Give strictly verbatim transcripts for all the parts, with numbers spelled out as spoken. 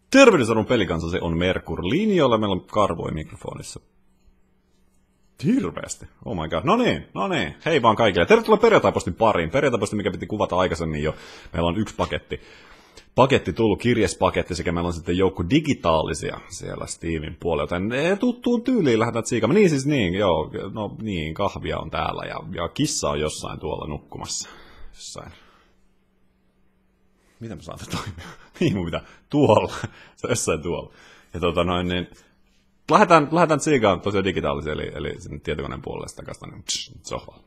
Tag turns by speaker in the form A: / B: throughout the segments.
A: Tervehdys arvon pelikansa, se on Merkur linjoilla, meillä on Karvoi mikrofonissa. Hirveästi, oh my god, no niin, no niin, hei vaan kaikille. Tervetuloa perjantaipostin pariin, perjantaiposti mikä piti kuvata aikaisemmin jo, meillä on yksi paketti. Paketti tullut, kirjespaketti, sekä meillä on sitten joukko digitaalisia siellä Steamin puolella, joten tuttuun tyyliin lähdetään tsiikaamaan. Niin siis niin, joo, no niin, kahvia on täällä ja, ja kissa on jossain tuolla nukkumassa. Jossain. Miten mä saan toimia? Niin mun pitää. Tuolla. Se on jossain tuolla. Ja tota noin, niin lähdetään, lähdetään tsiikaan tosiaan digitaalisia, eli, eli sinne tietokoneen puolelle sitä takaisin niin sohvalla.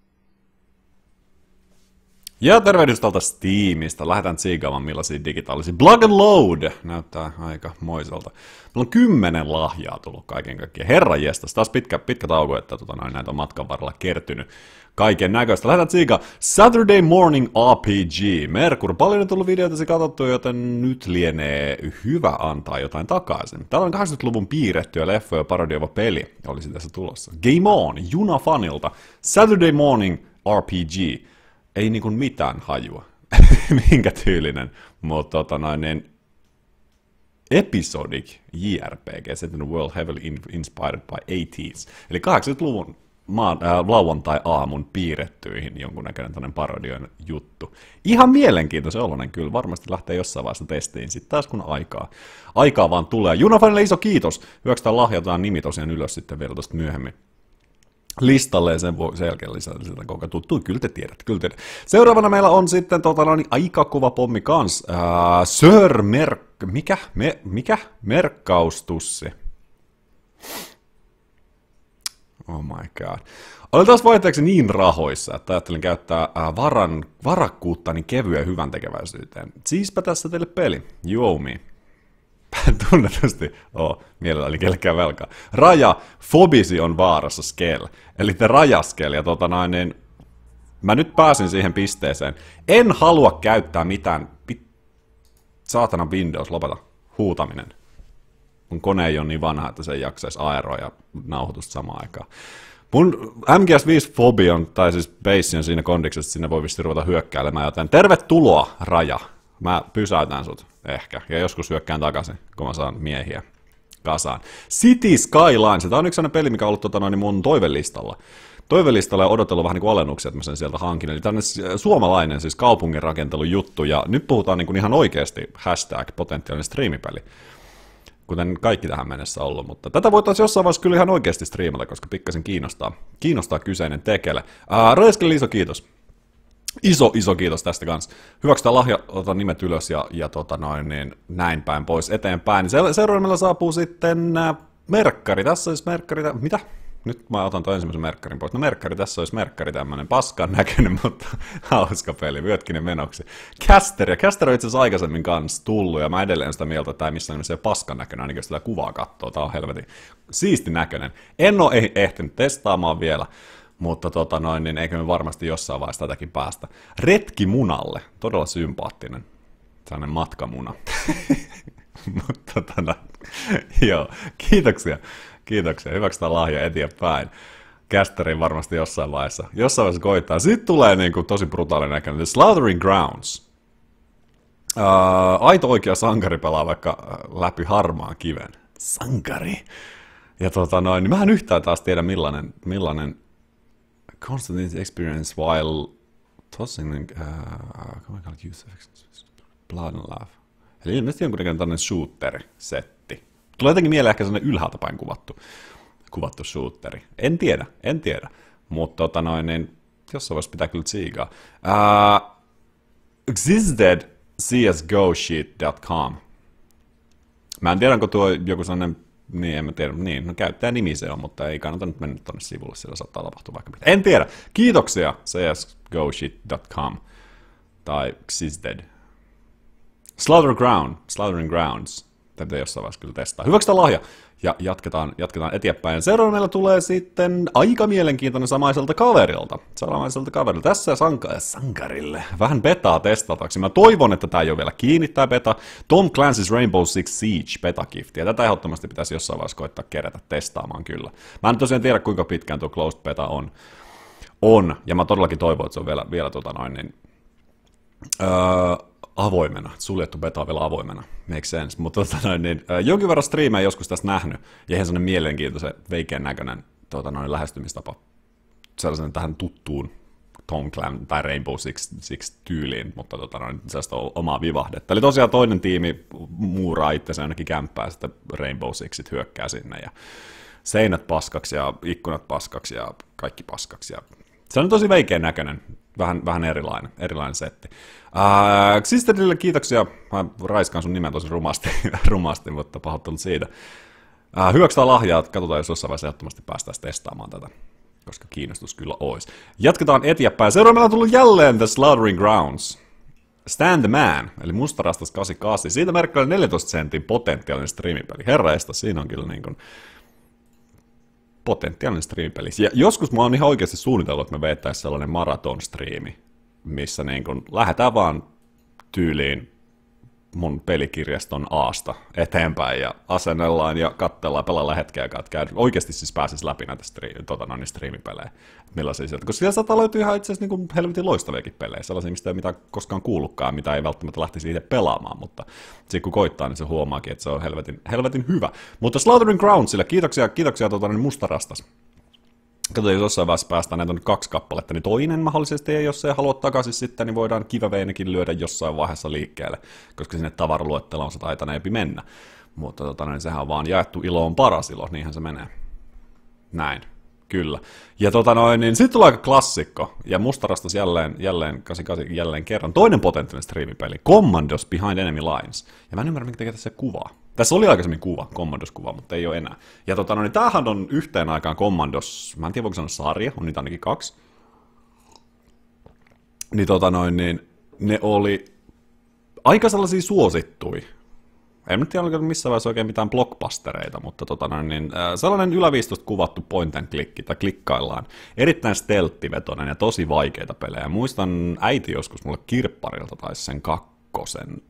A: Ja tervehdys tuolta Steamista. Lähdetään tsiikaamaan millaisia digitaalisia. Plug and Load näyttää aika moiselta. Meillä on kymmenen lahjaa tullut kaiken kaikkiaan. Herran jestas, taas pitkä, pitkä tauko, että tota noin, näitä on matkan varrella kertynyt. Kaiken näköistä. Lähdetään tsiikaan. Saturday Morning R P G. Merkur, paljon on tullut videoita katsottu, joten nyt lienee hyvä antaa jotain takaisin. Täällä on kahdeksankymmentäluvun piirrettyä leffoja parodioiva peli. Olisi tässä tulossa. Game On, Junafanilta. Saturday Morning R P G. Ei niinku mitään hajua, minkä tyylinen, mutta tota noin, niin episodic J R P G, set in the world heavily inspired by eighties, eli kahdeksankymmentäluvun maan, äh, lauantai-aamun piirrettyihin jonkunnäköinen tämmöinen parodioinen juttu. Ihan mielenkiintoisen oloinen kyllä, varmasti lähtee jossain vaiheessa testiin sitten taas kun aikaa, aikaa vaan tulee. Junafanille iso kiitos, hyväksytään lahjataan nimi tosiaan ylös sitten vielä tuosta myöhemmin listalle ja sen jälkeen lisätä sitä koko tuttu. Kyllä te tiedätte, kyllä te tiedätte. Seuraavana meillä on sitten tota, no, niin, aika kova pommi kans. Uh, Sir Mer... Mikä? Me, mikä? Merkkaustussi. Oh my god. Olen taas vaihteeksi niin rahoissa, että ajattelin käyttää uh, varan, varakkuuttani kevyen hyvän tekeväisyyteen. Siispä tässä teille peli. You owe me. Tunnetusti oo mielelläni kellekään velkaa. Raja, Fobisi on vaarassa skel. Eli te rajaskel. Ja tota noin, niin mä nyt pääsin siihen pisteeseen. En halua käyttää mitään. Pit... Saatana Windows, lopeta. Huutaminen. Mun kone ei ole niin vanha, että se ei jaksaisi aeroa ja nauhoitusta samaan aikaan. Mun M G S viisi Fobion, tai siis Base on siinä kondiksessa, sinne voi vissi ruveta hyökkäilemään, joten tervetuloa, Raja. Mä pysäytän sut ehkä, ja joskus hyökkään takaisin, kun mä saan miehiä kasaan. City Skylines, tämä on yksi sellainen peli, mikä on ollut tota, noin, mun toivelistalla. Toivelistalla ja odotellut vähän niin kuin alennuksia, että mä sen sieltä hankin. Eli tämmöinen suomalainen, siis kaupungin rakentelun juttu, ja nyt puhutaan niin kuin ihan oikeasti hashtag potentiaalinen striimipeli. Kuten kaikki tähän mennessä ollut, mutta tätä voitaisiin jossain vaiheessa kyllä ihan oikeasti striimata, koska pikkasen kiinnostaa, kiinnostaa kyseinen tekele. Uh, Raiskelle iso kiitos. Iso, iso kiitos tästä kanssa. Hyväksytään lahja, otan nimet ylös ja, ja tota noin, niin näin päin pois eteenpäin. Seuraavalla saapuu sitten äh, merkkari. Tässä olisi merkkari. Mitä? Nyt mä otan tuon ensimmäisen merkkarin pois. No merkkari, tässä olisi merkkari, tämmönen paskan näköinen, mutta hauska peli, vyötkinen menoksi. Caster, ja Caster on itse asiassa aikaisemmin kanssa tullut, ja mä edelleen sitä mieltä, että tämä ei missään nimessä paskan näköinen, ainakin jos sitä kuvaa katsoo. Tää on helvetin siisti näköinen. En ole ehtinyt testaamaan vielä. Mutta tota noin, niin eikö me varmasti jossain vaiheessa tätäkin päästä. Retkimunalle, todella sympaattinen. Sellainen matkamuna. Mutta tota no, joo, kiitoksia. Kiitoksia, hyväksytään lahja eteenpäin. Casterin varmasti jossain vaiheessa. Jossain vaiheessa koittaa. Sitten tulee niin kuin tosi brutaali näköinen. The Slaughtering Grounds. Uh, aito oikea sankari pelaa vaikka läpi harmaan kiven. Sankari. Ja tota noin, niin mä en yhtään taas tiedä millainen, millainen constant experience while tossing uh, use blood and laugh. Eli ilmeisesti jonkunnäköinen tämmöinen shooter-setti. Tulee jotenkin mieleen ehkä sellainen ylhäältä päin kuvattu, kuvattu shooteri. En tiedä, en tiedä. Mutta tota noin, niin jossain vaiheessa pitää kyllä tsiikaa. Uh, existed C S G O sheet dot com. Mä en tiedä, onko tuo joku sellainen. Niin, en mä tiedä. Niin, no käyttäjä nimi se on, mutta ei kannata nyt mennä tuonne sivulle, sillä saattaa tapahtua vaikka mitä. En tiedä. Kiitoksia C S G O shit dot com tai Xisdead. Slaughter Ground, Slaughtering Grounds. Tätä jossain vaiheessa kyllä testaa. Hyväksytään lahja ja jatketaan, jatketaan eteenpäin. Seuraavana meillä tulee sitten aika mielenkiintoinen samaiselta kaverilta. Samaiselta kaverilta. Tässä sanka- sankarille. Vähän betaa testataksi. Mä toivon, että tää ei ole vielä kiinni tää beta. Tom Clancy's Rainbow Six Siege beta-gifti. Ja tätä ehdottomasti pitäisi jossain vaiheessa koittaa kerätä testaamaan kyllä. Mä en tosiaan tiedä, kuinka pitkään tuo closed beta on. On. Ja mä todellakin toivon, että se on vielä, vielä tota noin, niin, öö, avoimena, suljettu beta on vielä avoimena, make sense, mutta tota noin, niin, äh, jonkin verran striimejä joskus tästä nähnyt, ja ihan sellainen mielenkiintoisen veikeän näköinen tota noin, lähestymistapa sellaisen tähän tuttuun Tom Clam tai Rainbow Six, Six tyyliin, mutta tota noin, sellaista omaa vivahdetta. Eli tosiaan toinen tiimi muuraa itse ainakin kämppää, ja sitten Rainbow Sixit hyökkää sinne, ja seinät paskaksi, ja ikkunat paskaksi, ja kaikki paskaksi, ja se on tosi veikeän näköinen. Vähän, vähän erilainen, erilainen setti. Uh, Sisterille kiitoksia. Mä raiskaan sun nimen tosi rumasti, rumasti mutta pahoittelut siitä. Uh, hyväksytään lahjaa. Katsotaan, jos jossain vaiheessa ehdottomasti päästään testaamaan tätä, koska kiinnostus kyllä olisi. Jatketaan eteenpäin. Seuraavana on tullut jälleen The Slaughtering Grounds. Stand the Man, eli mustarastas kahdeksankymmentäkahdeksan. Siitä merkkaa neljäntoista sentin potentiaalinen striimipeli. Herra estä, siinä on kyllä niin kuin potentiaalinen striimipeli. Ja joskus mä oon ihan oikeasti suunnitellut, että me veettäisiin sellainen maraton-striimi, missä niin kun lähdetään vaan tyyliin mun pelikirjaston Aasta eteenpäin ja asennellaan ja katsellaan, pelaillaan hetkeä aikaa, että käy, oikeasti siis pääsisi läpi näitä stri- tota, noin, striimipelejä. Millaisia sieltä, koska siellä saattaa löytyä ihan itse asiassa niin helvetin loistaviakin pelejä, sellaisia, mistä ei mitään koskaan kuullutkaan, mitä ei välttämättä lähtisi itse pelaamaan, mutta sitten kun koittaa, niin se huomaakin, että se on helvetin, helvetin hyvä. Mutta Slaughtering Groundsille, kiitoksia, kiitoksia tota, niin mustarastas. Katsotaan, jos jossain vaiheessa päästään, näitä on nyt kaksi kappaletta, niin toinen mahdollisesti, ja jos ei halua takaisin sitten, niin voidaan giveawaynekin lyödä jossain vaiheessa liikkeelle, koska sinne tavaraluetteloon se taitaneepi mennä. Mutta tota, niin sehän on vaan jaettu ilo on paras ilo, niinhän se menee. Näin, kyllä. Ja tota noin, niin sitten tulee aika klassikko, ja mustarastas jälleen, jälleen, kahdeksankymmentäkahdeksan, jälleen kerran, toinen potentiaalinen striimipeli, Commandos Behind Enemy Lines. Ja mä en ymmärrä, minkä tekee tässä kuvaa. Tässä oli aikaisemmin kuva, Commandos-kuva, mutta ei ole enää. Ja tota, no, niin tämähän on yhteen aikaan Commandos, mä en tiedä voiko sanoa sarja, on niitä ainakin kaksi. Niin tota noin, niin ne oli aika sellaisia suosittui. En nyt tiedä, oliko missään vaiheessa oikein mitään blockbustereita, mutta tota noin, niin, äh, sellainen yläviistosta kuvattu point and click, tai klikkaillaan. Erittäin stelttivetoinen ja tosi vaikeita pelejä. Muistan äiti joskus mulle kirpparilta taisi sen kakkosen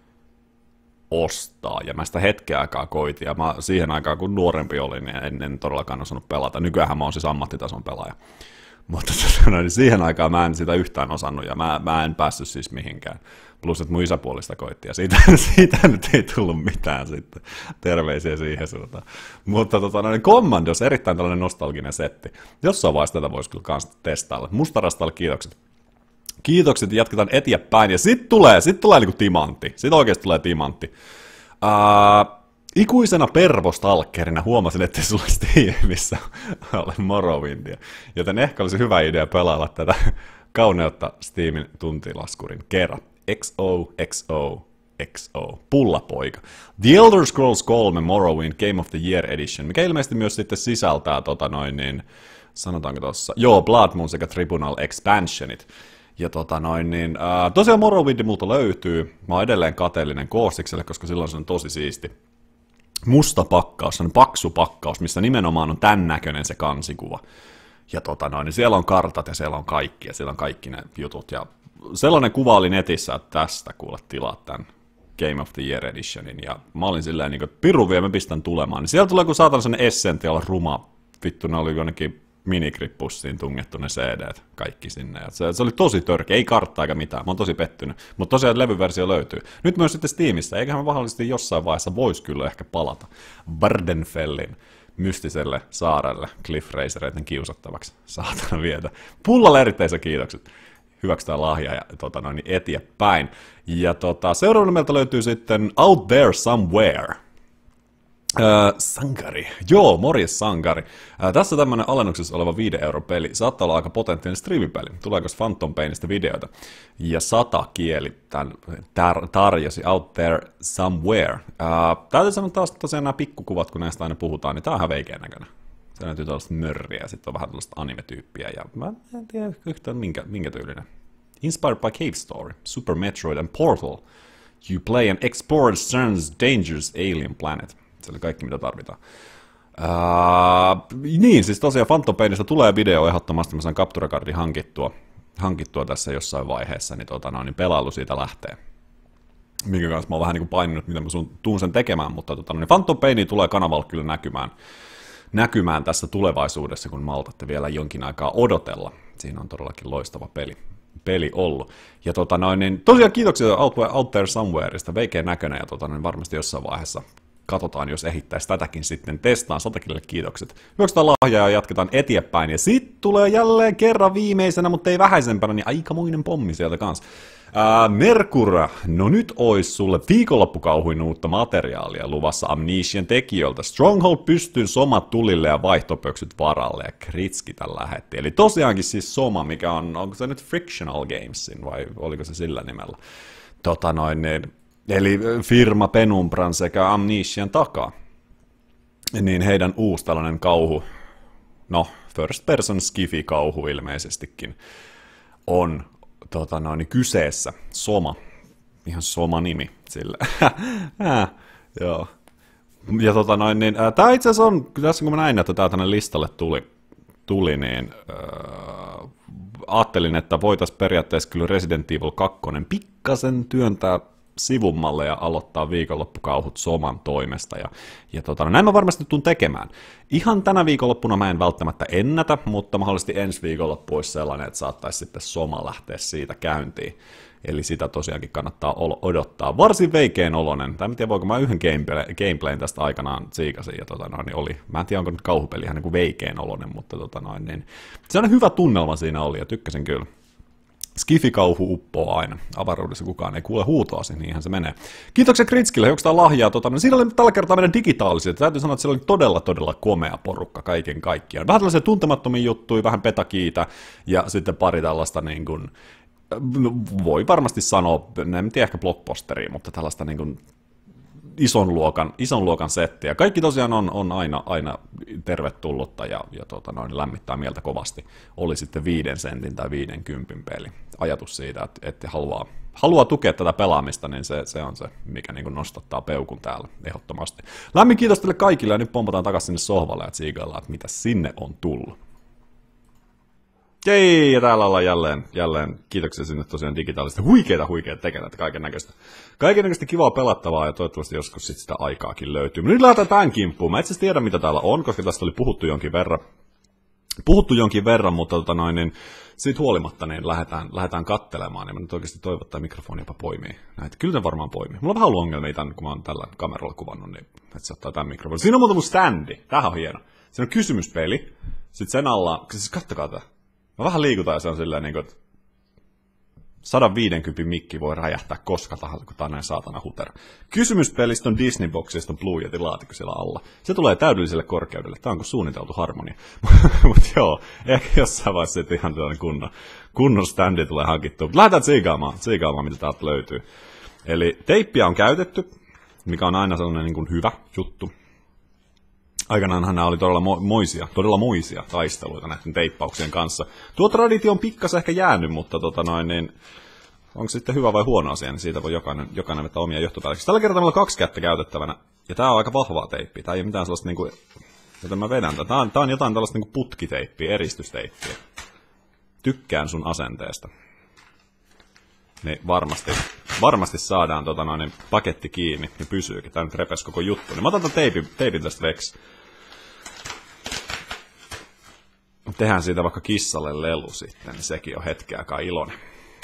A: ostaa, ja mä sitä hetken aikaa koitin, ja mä siihen aikaan kun nuorempi olin, niin en, en todellakaan osannut pelata. Nykyään mä oon siis ammattitason pelaaja. Mutta niin siihen aikaan mä en sitä yhtään osannut, ja mä, mä en päässyt siis mihinkään. Plus, että mun isäpuolista koitti, ja siitä, siitä nyt ei tullut mitään sitten. Terveisiä siihen suuntaan. Mutta tota, no, Commandos, erittäin tällainen nostalginen setti. Jossain vaiheessa tätä voisi kyllä kans testailla. Mustarastalle kiitokset. Kiitokset, jatketaan eteenpäin, ja sit tulee, sit tulee niinku timantti. Sit oikeesti tulee timantti. Uh, ikuisena pervostalkkerina huomasin, ettei sulla Steamissa ole Morrowindia. Joten ehkä olisi hyvä idea pelailla tätä kauneutta Steamin tuntilaskurin kerran. X O X O X O. Pullapoika. The Elder Scrolls kolme Morrowind Game of the Year Edition, mikä ilmeisesti myös sitten sisältää tota noin niin, sanotaanko tossa, joo, Blood Moon sekä Tribunal Expansionit. Ja tota noin niin, ää, tosiaan Morrowindi multa löytyy. Mä oon edelleen kateellinen Koostikselle, koska silloin se on tosi siisti. Musta pakkaus, se on paksu pakkaus, missä nimenomaan on tän näköinen se kansikuva. Ja tota noin, niin siellä on kartat ja siellä on kaikki, ja siellä on kaikki ne jutut. Ja sellainen kuva oli netissä, että tästä kuule tilaat tämän Game of the Year Editionin. Ja mä olin silleen, niin kuin, että piru vie, mä pistän tulemaan. Niin siellä tulee kun saatan sen Essential ruma. Vittu, ne oli jonnekin minigrippussiin tungettu ne C D:t, kaikki sinne. Se, se oli tosi törkeä, ei karttaa eikä mitään, mä oon tosi pettynyt. Mutta tosiaan levyversio löytyy. Nyt myös sitten Steamissa, eiköhän mahdollisesti jossain vaiheessa voisi kyllä ehkä palata Vardenfellin mystiselle saarelle Cliff Racereiden kiusattavaksi. Saatana vietä. Pullalle erittäin kiitokset. Hyväksytään lahja ja tota, noin eteenpäin. Ja tota, seuraavana meiltä löytyy sitten Out There Somewhere. Öö, sankari. Joo, morjes sankari. Öö, tässä tämmönen alennuksessa oleva viiden euron peli. Saattaa olla aika potentiaalinen striimipeli. Tuleeko Phantom Painista videoita? Ja sata kieli tämän tar- tarjosi Out There Somewhere. Öö, täytyy sanoa taas tosiaan nämä pikkukuvat, kun näistä aina puhutaan, niin tää on ihan veikeän näköinen. Se näytyy tällaista mörriä ja sitten on vähän tällaista anime-tyyppiä. Ja mä en tiedä yhtään minkä, minkä tyylinen. Inspired by Cave Story, Super Metroid and Portal. You play and explore CERN's dangerous alien planet. Se oli kaikki, mitä tarvitaan. Uh, niin, siis tosiaan Phantom Painista tulee video ehdottomasti, mä saan Captura Cardin hankittua, hankittua tässä jossain vaiheessa, niin, tota, no, niin pelailu siitä lähtee. Minkä kanssa mä oon vähän niin kuin paininut, mitä mä tuun sen tekemään, mutta tota, no, niin Phantom Paini tulee kanavalla kyllä näkymään, näkymään tässä tulevaisuudessa, kun maltatte vielä jonkin aikaa odotella. Siinä on todellakin loistava peli. peli ollut. Ja tota noin, niin tosiaan kiitoksia Out, Out There Somewhereista, veikeän näköinen, ja tota noin, varmasti jossain vaiheessa katsotaan, jos ehittäisi tätäkin sitten testaan. Sotakille kiitokset. Hyväksytään lahjaa ja jatketaan eteenpäin. Ja sitten tulee jälleen kerran viimeisenä, mutta ei vähäisempänä, niin aikamoinen pommi sieltä kanssa. Ää, Merkur, no nyt ois sulle viikonloppukauhuin uutta materiaalia luvassa Amnesian tekijöiltä. Stronghold pystyyn Soma tulille ja vaihtopöksyt varalle ja Kritski tämän lähetti. Eli tosiaankin siis Soma, mikä on, onko se nyt Frictional Gamesin vai oliko se sillä nimellä? Tota noin, eli firma Penumbran sekä Amnesian takaa. Niin heidän uusi tällainen kauhu, no first person skifi-kauhu ilmeisestikin on Tota noin, kyseessä. Soma. Ihan Soma-nimi sille. Joo. Ja tota noin, niin, tää itse asiassa on, tässä kun mä näin, että tää tänne listalle tuli, tuli niin äh, ajattelin, että voitaisiin periaatteessa kyllä Resident Evil kaksi pikkasen työntää sivummalle ja aloittaa viikonloppukauhut Soman toimesta. Ja, ja tota, näin mä varmasti tuun tekemään. Ihan tänä viikonloppuna mä en välttämättä ennätä, mutta mahdollisesti ensi viikonloppu olisi sellainen, että saattaisi sitten Soma lähteä siitä käyntiin. Eli sitä tosiaankin kannattaa odottaa. Varsin veikeän oloinen. Tai en tiedä, voiko mä yhden gameplay, gameplayn tästä aikanaan siikasin. Ja tota noin, niin oli. Mä en tiedä, onko nyt kauhupeli ihan niin kuin veikeän oloinen, mutta tota noin, niin sellainen hyvä tunnelma siinä oli ja tykkäsin kyllä. Skifi-kauhu uppoo aina. Avaruudessa kukaan ei kuule huutoasi, niinhän se menee. Kiitoksia Kritskille, jostain lahjaa. Tota, no siinä oli tällä kertaa meidän digitaalisia. Täytyy sanoa, että siellä oli todella, todella komea porukka kaiken kaikkiaan. Vähän tällaisia tuntemattomia juttuja, vähän petakiitä ja sitten pari tällaista niin kuin, voi varmasti sanoa, en tiedä ehkä blockbusteria, mutta tällaista niin kuin ison luokan, ison luokan settiä. Kaikki tosiaan on, on aina, aina tervetullutta ja, ja tota noin, lämmittää mieltä kovasti. Oli sitten viiden sentin tai viiden kympin peli. Ajatus siitä, että, että haluaa, haluaa tukea tätä pelaamista, niin se, se on se, mikä niin kuin nostattaa peukun täällä ehdottomasti. Lämmin kiitos teille kaikille ja nyt pompataan takaisin sinne sohvalle ja tsiikaillaan, että mitä sinne on tullut. Jei, ja täällä ollaan jälleen, jälleen kiitoksia sinne tosiaan digitaalista, huikeita huikeita tekemään, kaiken näköistä. Kaiken näköistä kivaa pelattavaa ja toivottavasti joskus sit sitä aikaakin löytyy. Nyt lähdetään tämän kimppuun. Mä itse asiassa tiedän mitä täällä on, koska tästä oli puhuttu jonkin verran. Puhuttu jonkin verran, mutta tota noin, niin siitä huolimatta niin lähdetään, lähdetään kattelemaan. Ja mä nyt oikeasti toivon, että mikrofoni jopa poimii. Näitä. Kyllä ne varmaan poimii. Mulla on vähän ollut ongelmia tämän, kun mä oon tällä kameralla kuvannut, niin että se ottaa tämän mikrofonin. Siinä on muuta mun standi. Tämähän on hieno. Siinä on kysymyspeli. Sitten sen alla, siis kattokaa tää. Mä vähän liikutaan ja se on silleen, niin kuin, että sata viisikymmentä mikki voi räjähtää koska tahansa, kun tää on näin saatana hutera. Kysymyspelistä on Disney-boksista on Blue Yetin laatikko siellä alla. Se tulee täydelliselle korkeudelle. Tää on kuin suunniteltu harmonia. Mutta joo, ehkä jossain vaiheessa sitten ihan tällainen kunnon, kunnon standi tulee hankittua. Mutta lähdetään tsiikaamaan, tsiikaamaan, mitä täältä löytyy. Eli teippiä on käytetty, mikä on aina sellainen niin kuin hyvä juttu. Aikanaanhan nämä oli todella mo- moisia, todella moisia taisteluita näiden teippauksien kanssa. Tuo traditio on pikkasen ehkä jäänyt, mutta tota noin, niin onko se sitten hyvä vai huono asia, niin siitä voi jokainen, jokainen vetää omia johtopäätöksiä. Tällä kertaa meillä on kaksi kättä käytettävänä, ja tämä on aika vahvaa teippiä. Tämä ei ole mitään sellaista, niin kuin, joten mä vedän tätä. Tämä on, tämä on jotain tällaista niin kuin putkiteippiä, eristysteippiä. Tykkään sun asenteesta. Niin varmasti, varmasti saadaan tota noin, paketti kiinni, niin pysyykin. Tämä nyt repesi koko juttu. Niin mä otan tämän teipin, teipin tästä veksi. Tehdään siitä vaikka kissalle lelu sitten, niin sekin on hetkeäkaan iloinen.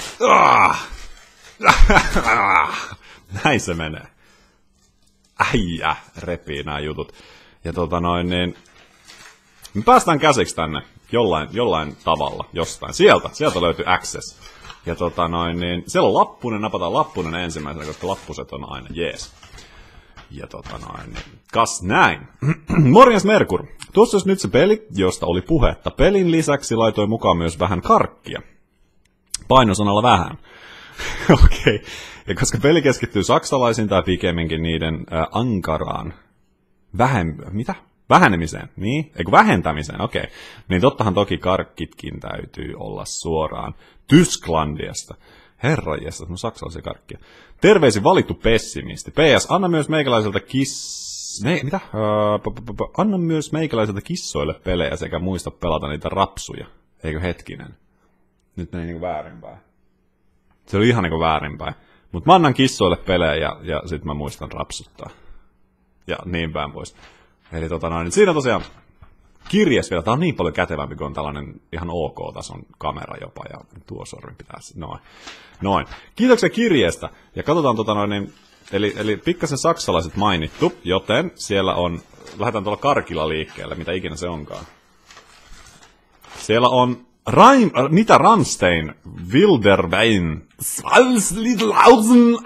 A: Näin se menee. Äijä, repii nämä jutut. Ja tota noin, niin me päästään käsiksi tänne jollain, jollain tavalla, jostain. Sieltä, sieltä löytyy access. Ja tota noin, niin siellä on lappunen, napataan lappunen ensimmäisenä, koska lappuset on aina jees. Ja tota noin, niin kas näin. Morjens Merkur. Tuossa olisi nyt se peli, josta oli puhetta. Pelin lisäksi laitoin mukaan myös vähän karkkia. Painosanalla vähän. Okei. Okay. Ja koska peli keskittyy saksalaisiin tai pikemminkin niiden äh, ankaraan vähem... Mitä? Vähenemiseen, niin? Eikö vähentämiseen, okei. Okay. Niin tottahan toki karkkitkin täytyy olla suoraan Tysklandiasta. Herranjestas, no saksalaisia karkkia. Terveisin valittu pessimisti. P S, anna myös meikäläiseltä kiss... Ne, mitä? Uh, p- p- p- anna myös meikäläiseltä kissoille pelejä sekä muista pelata niitä rapsuja. Eikö hetkinen? Nyt meni niinku väärinpäin. Se oli ihan niinku väärinpäin. Mut mä annan kissoille pelejä ja, ja sit mä muistan rapsuttaa. Ja niin päin pois. Eli tota noin, siinä tosiaan kirjes vielä. Tää on niin paljon kätevämpi, kun on tällainen ihan ok-tason kamera jopa, ja tuo sormi pitää, noin. Noin. Kiitoksia kirjeestä, ja katsotaan tota noin, niin, eli, eli pikkasen saksalaiset mainittu, joten siellä on, lähdetään tuolla karkilla liikkeelle, mitä ikinä se onkaan. Siellä on, Raim, äh, mitä Rammstein, Wilderwein, Svalslidlausen,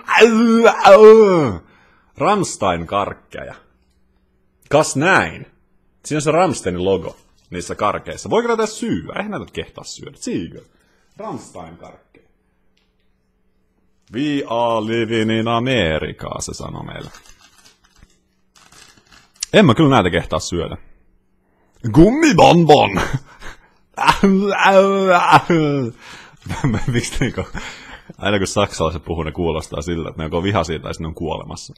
A: Rammstein karkkeja. Kas näin. Siinä on se Rammsteinin logo niissä karkeissa. Voiko näitä syyä? Eihän näitä kehtaa syödä. Siikö? Rammstein karkkeja. We are living in America, se sanoo meille. En mä kyllä näitä kehtaa syödä. Gummibonbon! Miksi niinku, aina kun saksalaiset puhuu, ne kuulostaa siltä, että ne onko vihaisia tai sitten ne on kuolemassa.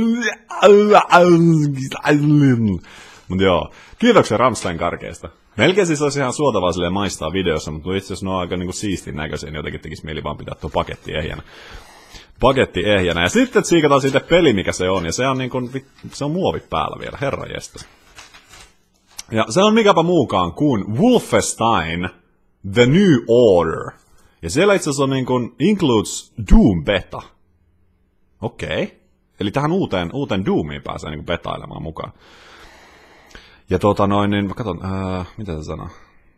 A: Mutta joo, kiitoksia Rammstein karkeista. Melkein siis olisi ihan suotavaa silleen maistaa videossa, mutta itse asiassa ne on aika niinku siistin näköisiä, niin jotenkin tekisi mieli vaan pitää tuo paketti ehjänä. Paketti ehjänä. Ja sitten siikataan siitä peli, mikä se on, ja se on niinku, se on muovi päällä vielä, herranjestas. Ja se on mikäpä muukaan kuin Wolfenstein The New Order. Ja siellä itse asiassa on niin kuin includes Doom Beta. Okei. Okay. Eli tähän uuteen, uuteen Doomiin pääsee niin kuin betailemaan mukaan. Ja tota noin, niin mä katson, äh, mitä se sanoo?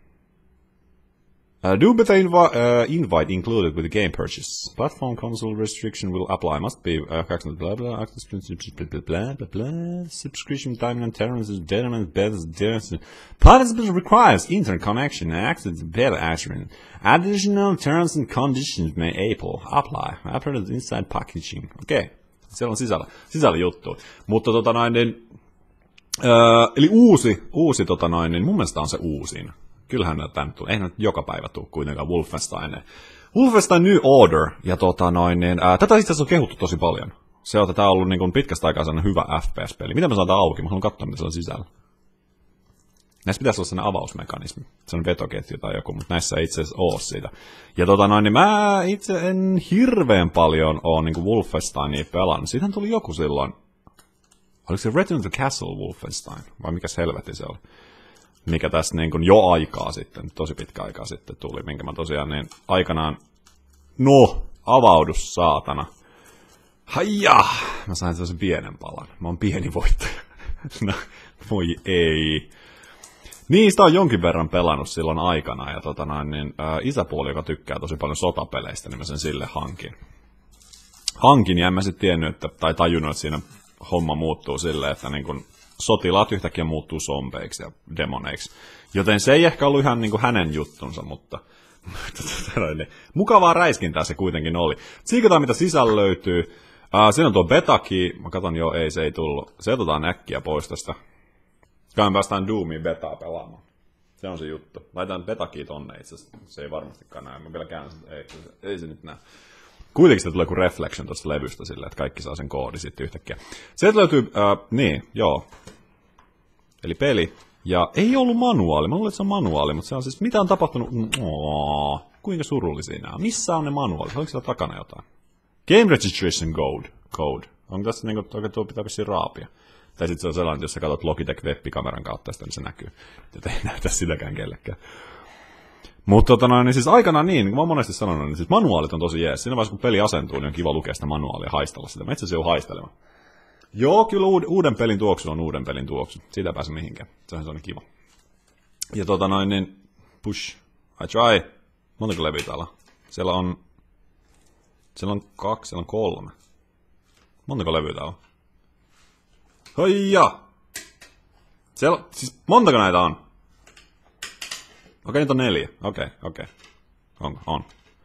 A: Uh, Doom Beta invi uh, invite included with the game purchase. Platform console restriction will apply. Must be uh, blah blah blah blah blah blah. Subscription time and terms is determined better. Participants requires internet connection and access to beta action. Additional terms and conditions may Apple apply. After the inside packaging. Okei. Okay. Siellä on sisällä, sisällä juttu. Mutta tota noin, niin, uh, eli uusi, uusi tota noin, niin mun mielestä on se uusin. Kyllähän näitä nyt tulee. Ei nyt joka päivä tule kuitenkaan Wolfenstein. Wolfenstein New Order. Ja tota noin, niin, ää, tätä itse asiassa on kehuttu tosi paljon. Se on, että tämä on ollut niin kuin pitkästä aikaa sellainen hyvä F P S-peli. Miten me saadaan auki? Mä haluan katsoa, mitä se on sisällä. Näissä pitäisi olla sellainen avausmekanismi. Se on vetoketju tai joku, mutta näissä ei itse asiassa ole siitä. Ja tota noin, niin mä itse en hirveän paljon ole niin kuin Wolfensteinia pelannut. Siitähän tuli joku silloin. Oliko se Return to Castle Wolfenstein? Vai mikäs helvetti se oli? Mikä tässä niin kuin jo aikaa sitten, tosi pitkä aikaa sitten tuli, minkä mä tosiaan niin aikanaan, no, avaudus saatana. Haija! Mä sain sellaisen pienen palan. Mä oon pieni voittaja. No, voi ei. Niistä on jonkin verran pelannut silloin aikana, ja tota noin, niin, ää, isäpuoli, joka tykkää tosi paljon sotapeleistä, niin mä sen sille hankin. Hankin, ja en mä sitten tiennyt, että, tai tajunnut, että siinä homma muuttuu silleen, että niin kun sotilaat yhtäkkiä muuttuu zombeiksi ja demoneiksi. Joten se ei ehkä ollut ihan niin kuin hänen juttunsa, mutta mukavaa räiskintää se kuitenkin oli. Tsiikataan, mitä sisällä löytyy. Uh, siinä on tuo betaki. Mä katson, joo, ei, se ei tullut. Se otetaan äkkiä pois tästä. Kai me päästään Doomiin betaa pelaamaan. Se on se juttu. Laitan betakia tonne itse asiassa. Se ei varmastikaan näe. Mä vielä käännän sitä. Ei, ei se nyt näe. Kuitenkin se tulee kuin reflection tuosta levystä silleen, että kaikki saa sen koodi sitten yhtäkkiä. Sieltä löytyy, uh, niin, joo. Eli peli. Ja ei ollut manuaali. Mä luulen, että se on manuaali, mutta se on siis, mitä on tapahtunut? Oh, kuinka surullisia nämä on? Missä on ne manuaalit? Oliko siellä takana jotain? Game registration code. code. Onko tässä niin kuin, tuo pitää vissiin raapia? Tai sitten se on sellainen, että jos sä katsot Logitech web-kameran kautta, niin se näkyy. Jotta ei näytä sitäkään kellekään. Mutta tota noin, niin siis aikanaan niin, kun mä oon monesti sanonut, niin siis manuaalit on tosi jees. Siinä vaiheessa, kun peli asentuu, niin on kiva lukea sitä manuaalia ja haistella sitä. Mä itse asiassa joudun haistelemaan. Joo, kyllä uuden pelin tuoksu on uuden pelin tuoksu. Siitä ei pääse mihinkään. Se on sellainen kiva. Ja tota noin, niin push, I try. Montako levyä täällä? Siellä on, siellä on kaksi, siellä on kolme. Montako levyä täällä on? Hoija! Siellä, siis montako näitä on? Okei, nyt on neljä. Okei, okei. On, on.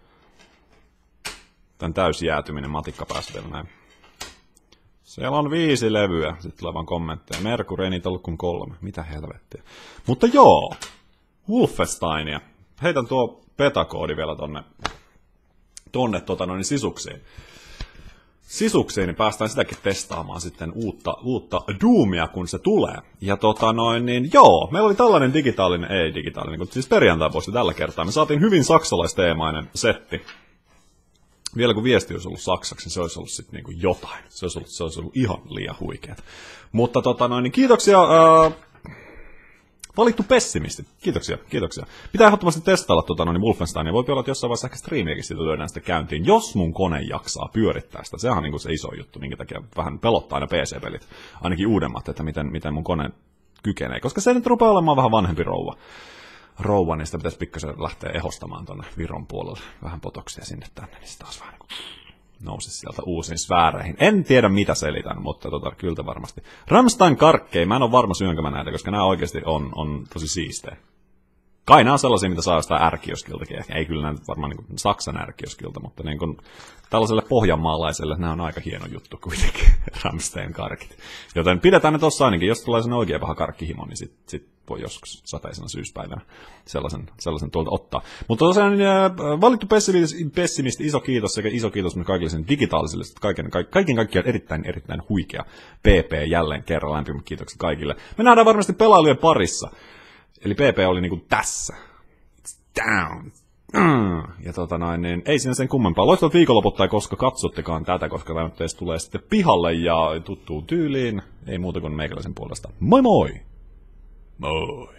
A: Tän täysi jäätyminen matikka päästä vielä näin. Siellä on viisi levyä. Sitten tulee vaan kommentteja. Mercury ei niitä ollut kuin kolme. Mitä helvettiä. Mutta joo. Wolfensteinia. Heitän tuo betakoodi vielä tonne, tonne tota noin sisuksiin. Sisuksiin, niin päästään sitäkin testaamaan sitten uutta, uutta Doomia, kun se tulee. Ja tota noin, niin joo, meillä oli tällainen digitaalinen, ei digitaalinen, kun siis perjantai-posti tällä kertaa. Me saatiin hyvin saksalaisteemainen setti. Vielä kun viesti olisi ollut saksaksi, niin se olisi ollut sitten niinku jotain. Se olisi ollut, se olisi ollut ihan liian huikeaa. Mutta tota noin, niin kiitoksia. Ää, Valittu pessimisti. Kiitoksia, kiitoksia. Pitää ehdottomasti testailla tuota, no niin Wolfensteinia. Voi olla, että jossain vaiheessa ehkä striimiäkin siitä lyödään sitä käyntiin. Jos mun kone jaksaa pyörittää sitä, sehän on niin kuin se iso juttu, minkä takia vähän pelottaa aina P C-pelit. Ainakin uudemmat, että miten, miten mun kone kykenee. Koska se nyt rupeaa olemaan vähän vanhempi rouva. Rouva, niin sitä pitäisi pikkasen lähteä ehostamaan tuonne Viron puolelle. Vähän potoksia sinne tänne, niin se taas vähän niin kuin nousi sieltä uusiin sfääreihin. En tiedä mitä selitän, mutta tota, kyllä varmasti. Rammstein karkkei, mä en ole varma syönkö mä näitä, koska nämä oikeasti on, on tosi siistejä. Kai nämä on sellaisia, mitä saa jostain ärkioskiltakin. Ei kyllä nämä varmaan niin kuin Saksan ärkioskilta, mutta niin kuin tällaiselle pohjanmaalaiselle nämä on aika hieno juttu kuitenkin, Rammstein karkit. Joten pidetään ne tuossa ainakin, jos tulee sellainen oikein paha karkkihimo, niin sitten sit voi joskus sateisena syyspäivänä sellaisen, sellaisen tuolta ottaa. Mutta tosiaan valittu pessimisti, iso kiitos sekä iso kiitos myös kaikille sen digitaalisille, kaiken, kaiken kaikkiaan erittäin, erittäin huikea P P jälleen kerran, lämpimät kiitokset kaikille. Me nähdään varmasti pelailujen parissa. Eli P P oli niinku tässä. It's down. Ja tota noin, niin ei siinä sen kummempaa. Loistavat viikonloput tai koska katsottekaan tätä, koska tämä nyt tulee sitten pihalle ja tuttuun tyyliin. Ei muuta kuin meikäläisen puolesta. Moi moi! Moi!